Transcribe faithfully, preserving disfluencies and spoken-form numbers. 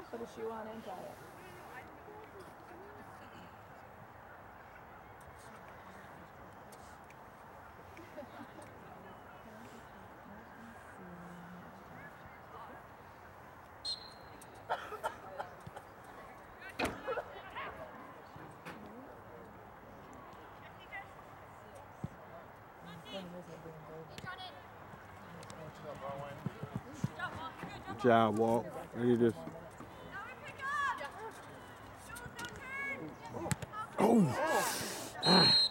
Put a shoe on and try it. Good job, Walt. You just. Oh. Ah.